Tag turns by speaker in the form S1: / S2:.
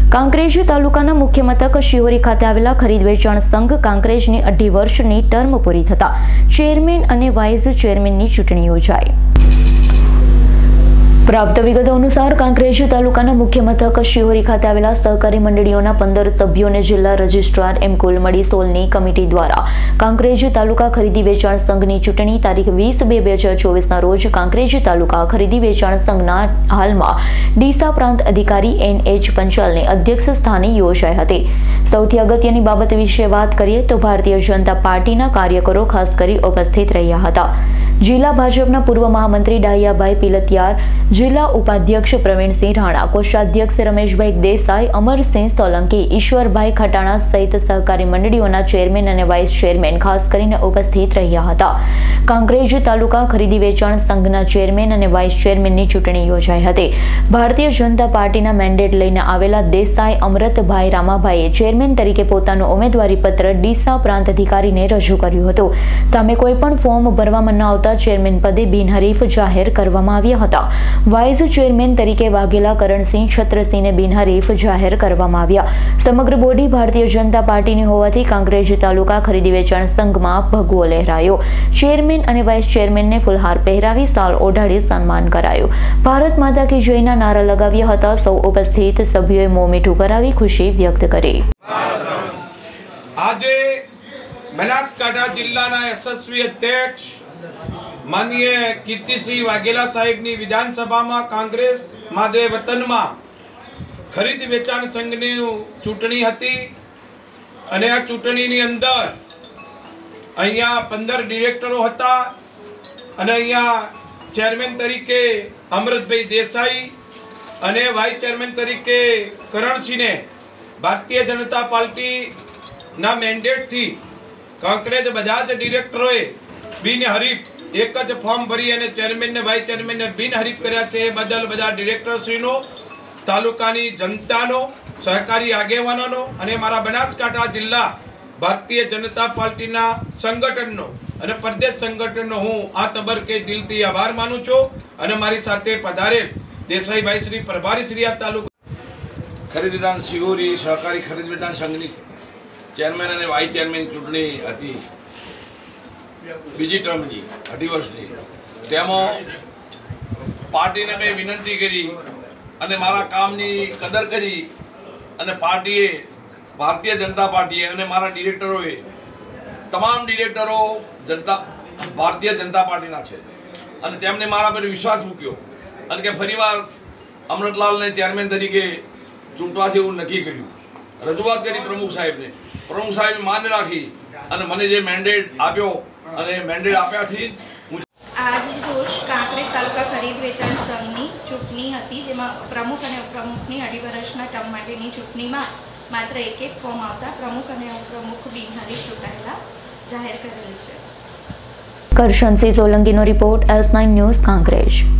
S1: કાંકરેજ તાલુકાના મુખ્ય મથક શિહોરી ખાતે આવેલા ખરીદ વેચાણ સંઘ કાંકરેજની 2.5 વર્ષની ટર્મ પૂરી થતા ચેરમેન અને વાઇસ ચેરમેનની ચૂંટણી યોજાઈ। प्राप्त विगतो अनुसार कांकरेज तालुकाना मुख्य मथक शिहोरी खाते आवेला सहकारी मंडळीओना 15 सभ्योने जिल्ला रजिस्ट्रार एम कुलमड़ी सोलनी कमिटी द्वारा कांकरेज तालुका खरीदी वेचाण संघनी चूंटणी तारीख 20/2/2024 रोज कांकरेज तालुका खरीदी वेचाण संघना हालमां डीसा प्रांत अधिकारी NH पंचालने अध्यक्ष स्थाने योजाई हती। सौथी अगत्यनी बाबत विषे वात करीए तो भारतीय जनता पार्टीना कार्यकरो खास करी उपस्थित रह्या हता। जिला भाजपना पूर्व महामंत्री डाहियाभाई पिलतियार, जिला उपाध्यक्ष प्रवीणसिंह राणा, कोषाध्यक्ष रमेशभाई देसाई, अमरसिंह सोलंकी, ईश्वरभाई खटाणा सहित सहकारी मंडळीओना चेरमेन अने वाइस चेरमेन खास करीने उपस्थित रह्या हता। कांकरेज तालुका खरीदी वेचाण संघना चेरमेन अने वाइस चेरमेननी चूंटणी योजाई हती। भारतीय जनता पार्टीना मेन्डेट लईने आवेला देसाई अमृतभाई रामाभाईए चेरमेन तरीके पोतानुं उमेदवारी पत्र डीसा प्रांत अधिकारीने रजू कर्युं हतुं। सामे कोईपण फॉर्म भरवामां न आवता चेरमेन पदे बिनहरीफ जाहेर करवामां આવ્યા હતા। वाइस चेरमेन तरीके वाघेला करणसिंह छत्रसिंहने बिनहरीफ जाहेर करवामां આવ્યા। समग्र बोडी भारतीय जनता पार्टीनी होवाथी कांकरेज तालुका खरीदी वेचाण संघमां भगવો लहरायो। चेरमेन अने वाइस चेरमेनने फुलहार પહેરાવી साल ओढाड़ी सन्मान करायुं। भारत माता की जयना नारा लगाव्या हता। सौ उपस्थित सभ्योए मों मीठुं करावी खुशी व्यक्त करी।
S2: आज बनासकांठा जिल्लाना यशस्वी अध्यक्ष माननीय कीर्तिसिंह वाघेला साहेबनी विधानसभा में कांग्रेस माधे वतन में खरीद वेचाण संघनी चूंटणी हती अने आ चूंटणीनी अंदर अहींया 15 डिरेक्टरो हता अने अहींया चेरमेन तरीके अमृतभाई देसाई अने वाइस चेरमेन तरीके करणसिंहने भारतीय जनता पार्टी ना मेन्डेट थी कांकरेज बधा ज डिरेक्टरोए बिनहरीफ एक ज फॉर्म भरी अने चेरमेन ने वाइस चेरमेन ने बिनहरीफ कर्या छे। ए बदल बधा डिरेक्टरश्रीनो, तालुकानी जनतानो, सहकारी आगेवानोनो अने मारा बनासकांठा जिल्ला भारतीय जनता पार्टीना संगठननो अने प्रदेश संगठननो हूँ आ तबरके दिलथी आभार मानु छुं। अने मारी साथे पधारेल देसाईभाई श्री प्रभारी श्री आ तालुका
S3: खरीद वेचाण शिहोरी सहकारी खरीद वेचाण संघनी चेरमेन अने वाइस चेरमेन चूंटणी हती बीजी टर्मनी 2.5 वर्षनी। तेमां पार्टीने मैं विनंती करी अने मारा कामनी कदर करी अने पार्टीए भारतीय जनता पार्टीए अने मारा डिरेक्टरोए तमाम डिरेक्टरो जनता भारतीय जनता पार्टीना छे अने तेमणे मारा पर विश्वास मूक्यो अने के फरीवार अमृतलालने चेरमेन तरीके चूंटवा छे एवुं नक्की कर्युं। रजूआत करी प्रमुख साहेबे मान्य राखी अने मने जे मेन्डेट आप्यो अने मेन्डेट आप्याथी
S4: आज रोज कांकरेज तालुका खरीद वेचाण संघनी चूंटणी हती, जेमां प्रमुख अने उपप्रमुखनी 2.5 વર્ષના ટર્મ માટેની ચૂંટણીમાં માત્ર એક ફોર્મ આવતા પ્રમુખ અને ઉપપ્રમુખ બિનહરીફ ચૂંટાયેલા જાહેર કરેલ છે।
S1: કરશનસિંહ સોલંકીનો રિપોર્ટ S9 ન્યૂઝ કાંકરેજ।